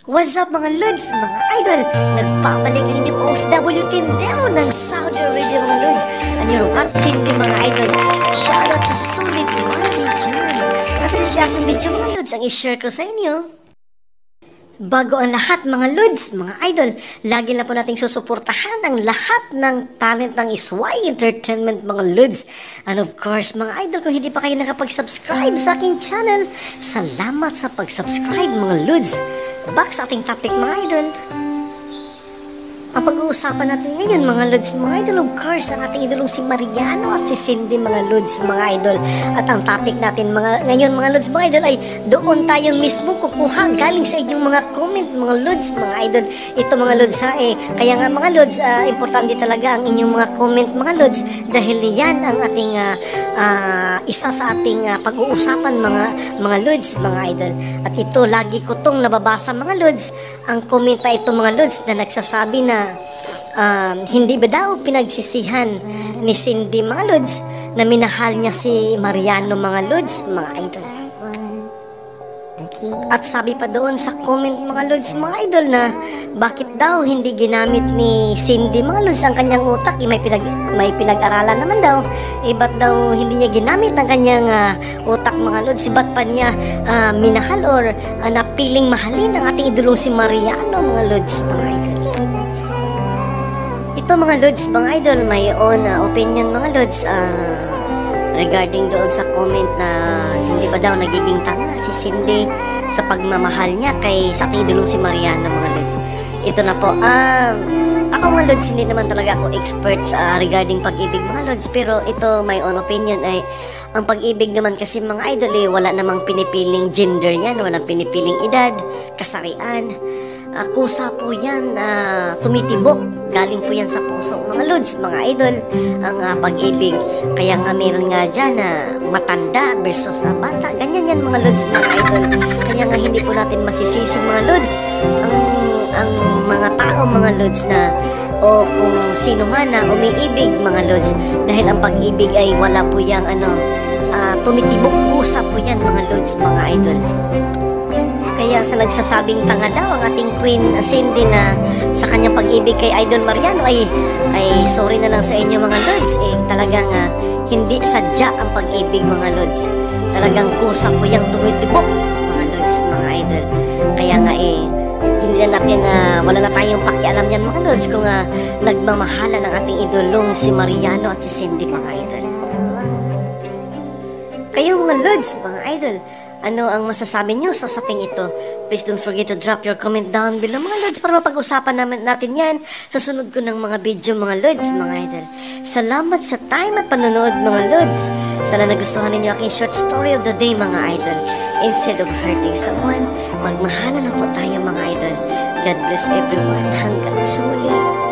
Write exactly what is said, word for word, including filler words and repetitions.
What's up mga Lods, mga idol? Nagpapalik ang inyong O F W Tindero ng Saudi Arabia mga Lods. And you're watching din mga idol. Shoutout sa Solid Money dyan. At resyasan video mga Lods ang i-share ko sa inyo. Bago ang lahat mga Lods, mga idol, lagi na po nating susuportahan ang lahat ng talent ng Isway Entertainment mga Lods. And of course mga idol, kung hindi pa kayo nakapag-subscribe sa aking channel, salamat sa pag-subscribe mga Lods. Back sa ating topic mga idol. Ang pag-uusapan natin ngayon mga Lods, mga idol, of course, ang ating idolong si Mariano at si Cindy mga Lods, mga idol. At ang topic natin mga, ngayon mga Lods, mga idol, ay doon tayo mismo kukuha galing sa inyong mga comment mga Lods, mga idol. Ito mga Lods ha, eh, kaya nga mga Lods, uh, importante talaga ang inyong mga comment mga Lods, dahil yan ang ating uh, uh, isa sa ating uh, pag-uusapan mga mga Lods, mga idol. At ito, lagi ko tong nababasa mga Lods, ang comment na ito mga Lods na nagsasabi na Um, hindi ba daw pinagsisihan ni Cindy mga Lods na minahal niya si Mariano mga Lods, mga idol. At sabi pa doon sa comment mga Lods, mga idol, na bakit daw hindi ginamit ni Cindy mga Lods ang kanyang utak, eh, may, pinag may pinag-aralan naman daw, eh ba't daw hindi niya ginamit ang kanyang uh, utak mga Lods, ba't pa niya uh, minahal or uh, napiling mahalin ang ating idolong si Mariano mga Lods, mga idol. Ito mga Lods, mga idol, may own uh, opinion mga Lods uh, regarding doon sa comment na hindi ba daw nagiging tanga si Cindy sa pagmamahal niya kay sa ating idolong si Mariano mga Lods. Ito na po, uh, ako mga Lods, hindi naman talaga ako expert sa uh, regarding pag-ibig mga Lods, pero ito my own opinion ay ang pag-ibig naman kasi mga idol eh, wala namang pinipiling gender yan, walang pinipiling edad, kasarian. Uh, kusa po yan, uh, tumitibok, galing po yan sa puso mga Lods, mga idol, ang uh, pag-ibig. Kaya nga meron nga dyan na uh, matanda versus uh, bata, ganyan yan mga Lods, mga idol. Kaya nga hindi po natin masisisi mga Lods ang, ang mga tao mga Lods na o kung sino man na umiibig mga Lods, dahil ang pag-ibig ay wala po yang ano, uh, tumitibok, kusa po yan mga Lods, mga idol. Kaya sa nagsasabing tanga daw ang ating Queen Cindy na sa kanyang pag-ibig kay Idol Mariano ay, ay sorry na lang sa inyo mga Lods, eh talagang uh, hindi sadya ang pag-ibig mga Lods, talagang kusa po yung tumitibok mga Lods, mga idol. Kaya nga eh hindi na natin, uh, wala na tayong pakialam yan mga Lods kung uh, nagmamahalan ang ating idolong si Mariano at si Cindy mga idol. Kayo mga Lods, mga idol, ano ang masasabi nyo sa usaping ito? Please don't forget to drop your comment down below mga Lods para mapag-usapan namin natin yan sa sunod ko ng mga video mga Lods, mga idol. Salamat sa time at panonood mga Lods. Sana nagustuhan ninyo aking short story of the day mga idol. Instead of hurting someone, magmahalan na po tayo mga idol. God bless everyone. Hanggang sa muli.